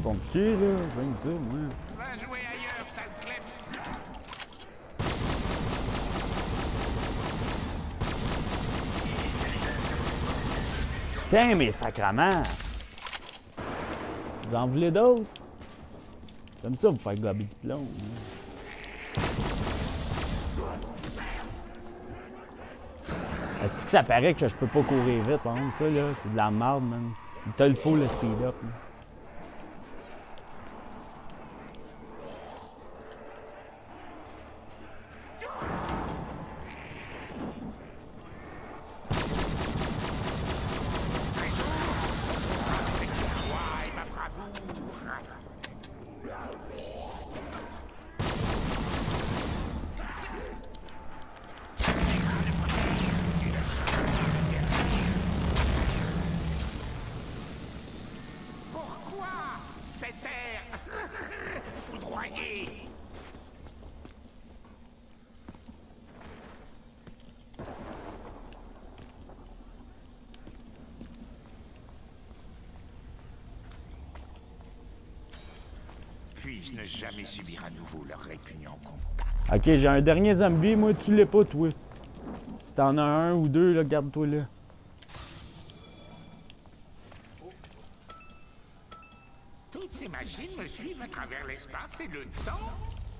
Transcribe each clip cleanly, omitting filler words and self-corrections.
Pas contre qui, là? Je viens de ça, moi. Va jouer ailleurs, sale kleps. Tiens, mais sacrement! Vous en voulez d'autres? J'aime ça, vous faire gober du plomb. Est-ce que ça paraît que je peux pas courir vite, par exemple, ça, là? C'est de la merde, man. Il te le faut, le speed-up, là. Pourquoi cette air foudroyé? Puis-je ne jamais subir à nouveau leur répugnant contact? Ok, j'ai un dernier zombie, moi, tu l'es pas, toi. Si t'en as un ou deux, là, garde-toi là. Toutes ces machines me suivent à travers l'espace et le temps?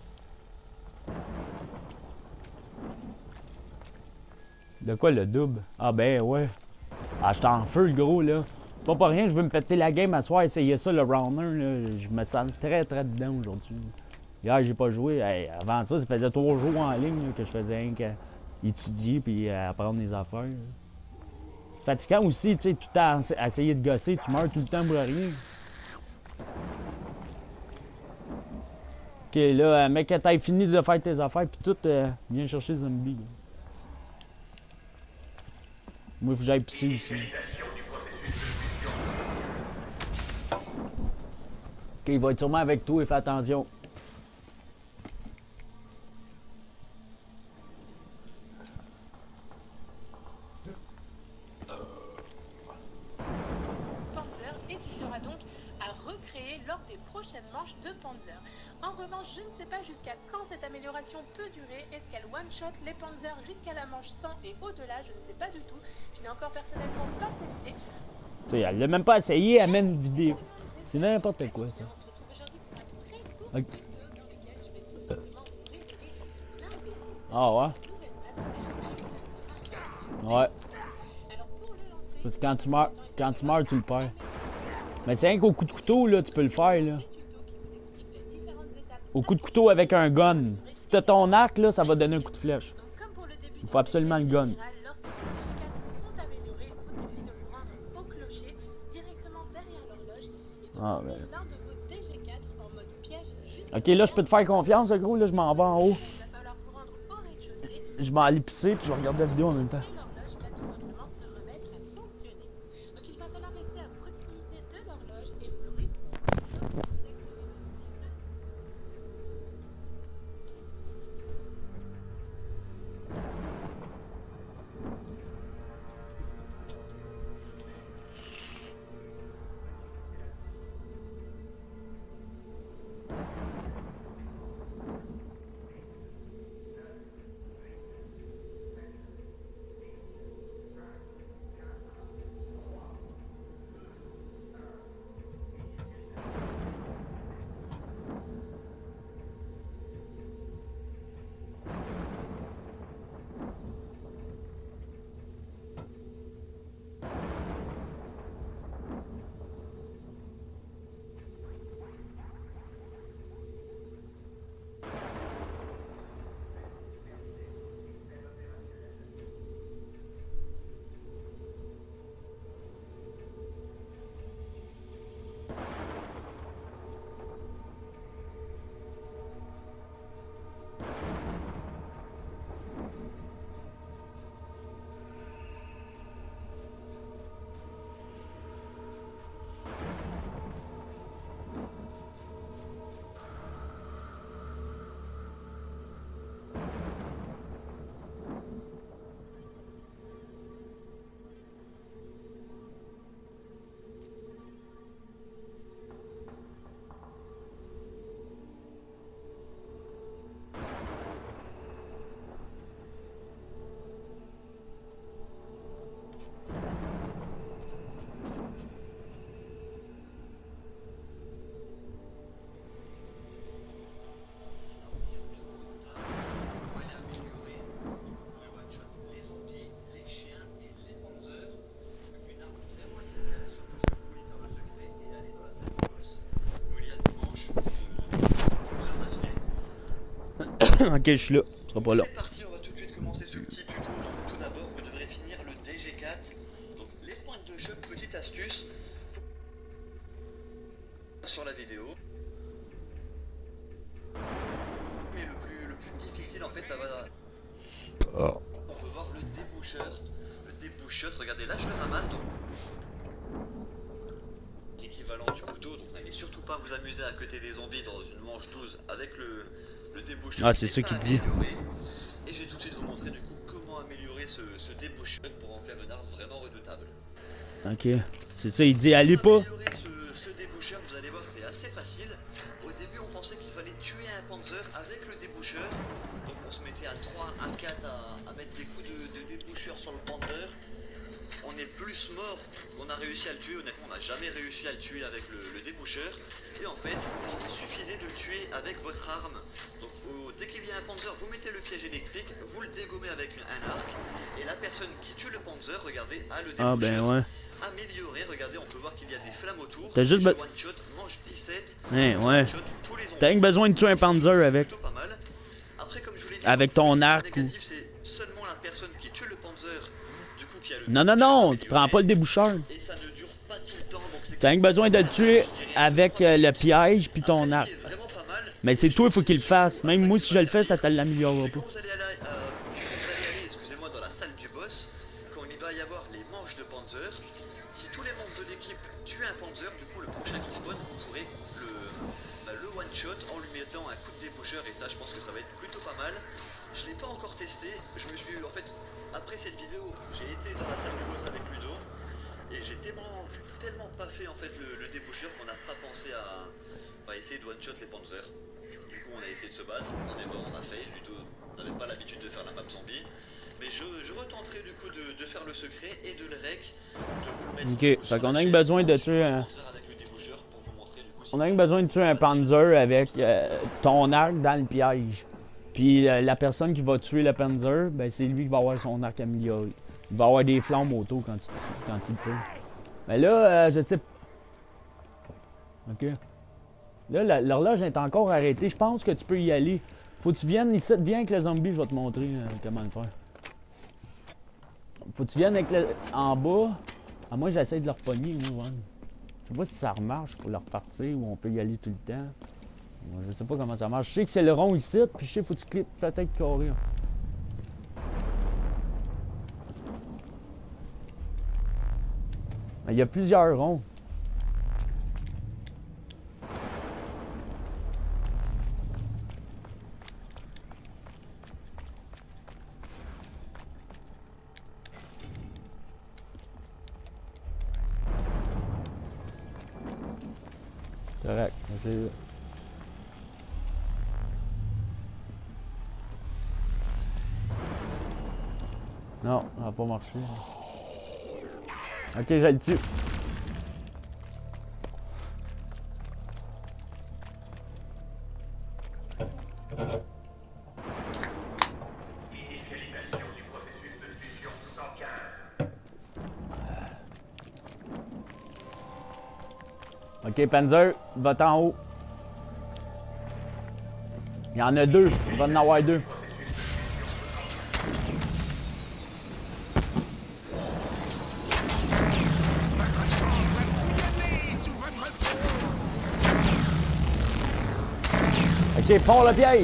De quoi, le double? Ah ben, ouais. Ah, j'étais en feu, le gros, là. Pas pour rien, je veux me péter la game à soir, essayer ça, le round 1, là. Je me sens très, très dedans aujourd'hui. Hier, j'ai pas joué. Hey, avant ça faisait 3 jours en ligne là, que je faisais rien qu'étudier puis apprendre des affaires. C'est fatigant aussi, tu sais, tout le temps à essayer de gosser, tu meurs tout le temps pour rien. Ok, là, mec, que t'aies fini de faire tes affaires, puis tout, viens chercher zombie. Là. Moi, il faut que j'aille pisser aussi. Ok, il va être sûrement avec toi et fais attention. Panzer et qui sera donc à recréer lors des prochaines manches de Panzer. En revanche, je ne sais pas jusqu'à quand cette amélioration peut durer. Est-ce qu'elle one-shot les Panzer jusqu'à la manche 100 et au-delà? Je ne sais pas du tout. Je n'ai encore personnellement pas testé. Tu sais, elle l'a même pas essayé, elle met une vidéo. C'est n'importe quoi, ça. Ok. Ah ouais? Ouais. Parce que quand tu meurs, tu le perds. Mais c'est rien qu'au coup de couteau, là, tu peux le faire, là. Au coup de couteau avec un gun. Si t'as ton arc, là, ça va donner un coup de flèche. Il faut absolument le gun. Ah, ben... Ok, là, je peux te faire confiance, le gros, là, je m'en vais en haut. Je m'en aller pisser, puis je vais regarder la vidéo en même temps. Ok, je suis là. Tu seras pas là. C'est parti, on va tout de suite commencer ce petit tuto. Donc, tout d'abord, vous devrez finir le DG4. Donc les points de choc, petite astuce sur la vidéo. Mais le plus difficile en fait, ça va. On peut voir le déboucheur. Le déboucheur, regardez là, je le ramasse. Donc l'équivalent du couteau. Donc n'allez surtout pas vous amuser à côté des zombies dans une manche 12 avec le déboucheur. Ah, c'est ça qu'il dit. Et je vais tout de suite vous montrer du coup comment améliorer ce déboucheur pour en faire une arme vraiment redoutable. Ok, c'est ça, il dit allez pas. Pour améliorer ce déboucheur, vous allez voir, c'est assez facile. Au début, on pensait qu'il fallait tuer un Panzer avec le déboucheur. Donc on se mettait à 3, à 4 à mettre des coups de déboucheur sur le Panzer. On est plus mort qu'on a réussi à le tuer. Honnêtement, on n'a jamais réussi à le tuer avec le déboucheur. Et en fait, il suffisait de le tuer avec votre arme. Donc dès qu'il y a un Panzer, vous mettez le piège électrique, vous le dégommez avec un arc. Et la personne qui tue le Panzer, regardez, a le déboucheur. Ah ben ouais. Amélioré, regardez, on peut voir qu'il y a des flammes autour. T'as juste one shot, mange 17. Ouais, ouais. Tous les zombies. T'as rien que besoin de tuer un Panzer avec. Plutôt pas mal. Après, comme je vous l'ai dit, Avec ton le arc ou. négatif, c'est seulement la personne qui tue le Panzer. Du coup, qui a le Non, non, non, tu prends pas le déboucheur. Et ça ne dure pas tout le temps. Donc c'est T'as rien que besoin de le tuer avec le piège puis ton arc. Mais c'est toi, il faut qu'il le fasse. Même moi, si je le fais, ça te l'améliorera pas. Quand vous allez aller, excusez-moi, dans la salle du boss, quand il va y avoir les manches de Panzer, si tous les membres de l'équipe tuent un Panzer, du coup le prochain qui spawn, vous pourrez le one-shot en lui mettant un coup de déboucheur, et ça je pense que ça va être plutôt pas mal. Je l'ai pas encore testé, je me suis, en fait, après cette vidéo, j'ai été dans la salle du boss avec Ludo, et j'ai tellement pas fait en fait le déboucheur qu'on n'a pas pensé à essayer de one-shot les Panzer. Du coup on a essayé de se battre, on est mort, on a failli, Ludo n'avait pas l'habitude de faire la map zombie. Mais je retenterai du coup de faire le secret et de le rec, de vous le mettre. Ok, fait qu'on a que besoin de tuer un. On a que besoin de tuer un Panzer avec ton arc dans le piège. Puis la personne qui va tuer le Panzer, ben c'est lui qui va avoir son arc amélioré. Il va avoir des flammes auto quand il tue. Mais là, je sais. Ok. Là, l'horloge est encore arrêtée. Je pense que tu peux y aller. Faut que tu viennes ici, viens avec le zombie, je vais te montrer comment le faire. Faut que tu viennes avec le... en bas. Ah, moi, j'essaie de leur pogner. Ouais. Je sais pas si ça remarche pour leur partir ou on peut y aller tout le temps. Je sais pas comment ça marche. Je sais que c'est le rond ici, puis je sais faut que tu cliques peut-être carré. Mais il y a plusieurs ronds. Correct. Non, ça n'a pas marché. Ok, j'ai le tue. Initialisation du processus de fusion 115. Ok, Panzer, va en haut. Il y en a deux, il va en avoir deux. Ok, prends le piège.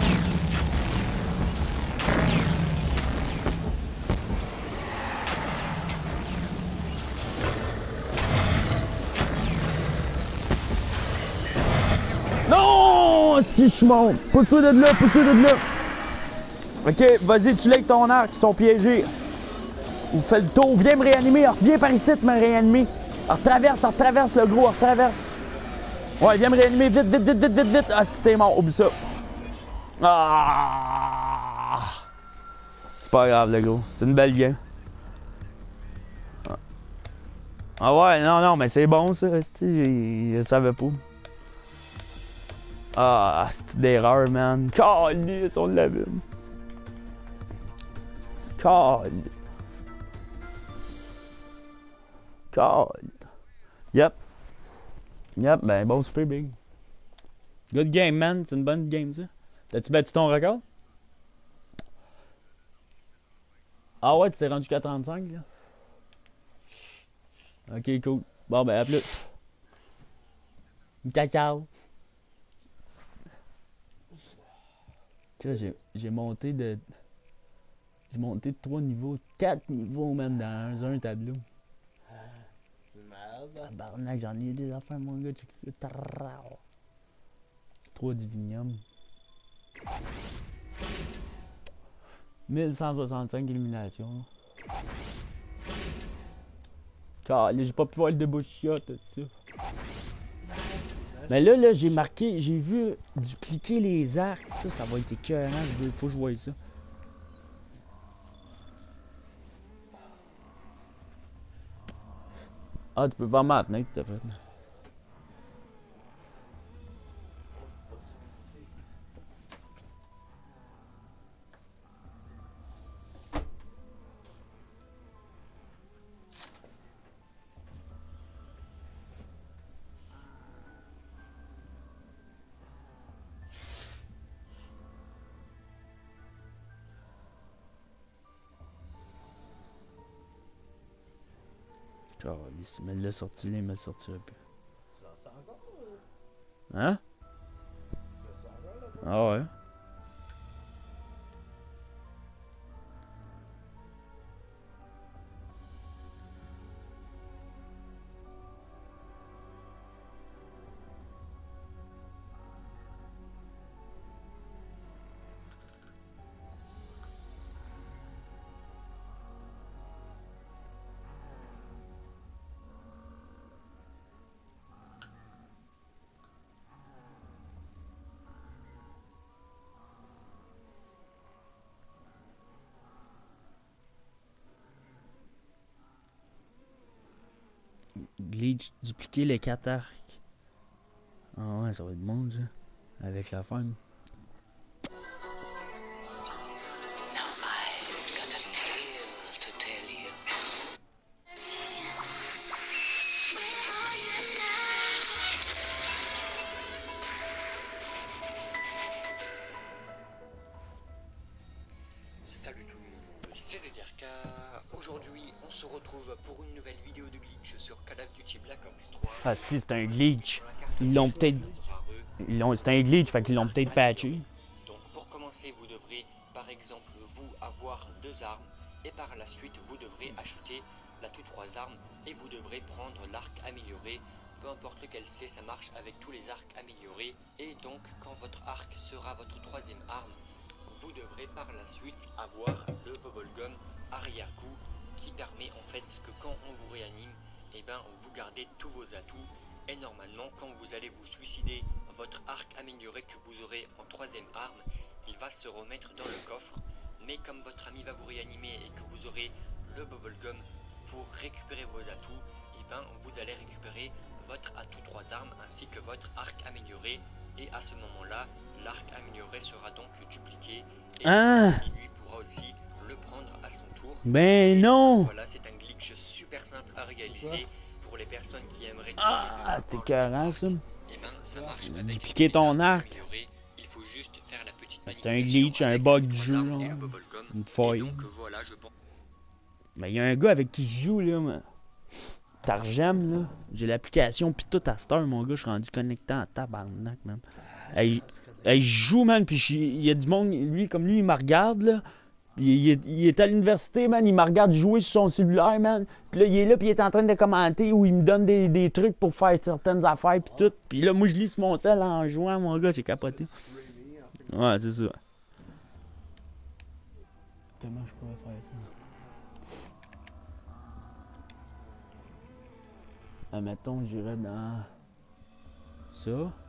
Non! Si je monte! Pousse-toi de là, pousse-toi de là! Ok, vas-y, tu avec ton arc, ils sont piégés. Ou fais le tour, viens me réanimer, viens par ici me réanimer. Retraverse le gros, retraverse. Ouais, viens me réanimer, vite, vite, vite, vite, vite, vite. Ah, si t'es mort, oublie ça. Ah! C'est pas grave, le gros. C'est une belle game. Ah ouais, non, mais c'est bon, ça. Je savais pas. Ah, c'est d'erreur, man. Calisse, on l'avait. Calisse. Yep, ben bon, super big. Good game, man. C'est une bonne game, ça. T'as-tu battu ton record? Ah ouais, tu t'es rendu jusqu'à 35 là? Ok, cool. Bon, ben, à plus. Cacao. Tu vois, j'ai monté de. J'ai monté de 3 niveaux, 4 niveaux même dans un tableau. Merde. Tabarnak, j'en ai eu des affaires, mon gars. Check ça. Tarrao. 3 divinium. 1165 illuminations. Calé, j'ai pas pu voir le début shot, ça. Mais là, j'ai marqué, j'ai vu dupliquer les arcs. Ça va être écœurant. Faut que je voie ça. Ah, tu peux pas ma fenêtre, s'il te plaît. Calisse, mais l'a sorti là, il me le sortira plus. Ça sent encore, Hein? ça sent encore, là. Ah ouais. Glitch, dupliquer les 4 arcs. Ah ouais, ça va être bon ça. Avec la femme. Salut tout le monde, c'est DDRK. Aujourd'hui, on se retrouve pour une nouvelle vidéo de glitch sur Call of Duty Black Ops 3. Ah si, c'est un glitch. Ils l'ont peut-être. C'est un glitch, fait qu'ils l'ont peut-être patché. Donc pour commencer, vous devrez par exemple vous avoir 2 armes et par la suite vous devrez acheter la toute 3 armes et vous devrez prendre l'arc amélioré. Peu importe lequel c'est, ça marche avec tous les arcs améliorés. Et donc quand votre arc sera votre 3e arme, vous devrez par la suite avoir le bubblegum arrière-coup qui permet en fait que quand on vous réanime, et ben vous gardez tous vos atouts et normalement quand vous allez vous suicider, votre arc amélioré que vous aurez en 3e arme, il va se remettre dans le coffre. Mais comme votre ami va vous réanimer et que vous aurez le bubblegum pour récupérer vos atouts, et ben vous allez récupérer votre atout 3 armes ainsi que votre arc amélioré. Et à ce moment-là, l'arc amélioré sera donc dupliqué et lui pourra aussi le prendre à son tour. Ben non! Voilà, c'est un glitch super simple à réaliser pour les personnes qui aimeraient. Ah, c'était écœurant ça. Et ben, ça marche avec Dupliquer ton arc. amélioré. Il faut juste faire la petite C'est un glitch, un bug du jeu, là. Une faille. Donc voilà, je pense. Mais il y a un gars avec qui je joue là, mais... Targem là. J'ai l'application pis tout à cette heure, mon gars, je suis rendu connecté en tabarnak, man. Hey, je joue, man, pis il y a du monde, lui, comme lui, il me regarde, là. Il est à l'université, man, il me regarde jouer sur son cellulaire, man. Pis là, il est là, pis il est en train de commenter ou il me donne des trucs pour faire certaines affaires pis tout. Pis là, moi, je lis sur mon cell en jouant, mon gars, c'est capoté. Ouais, c'est ça. Comment je pourrais faire ça? Admettons, j'irais dans ça.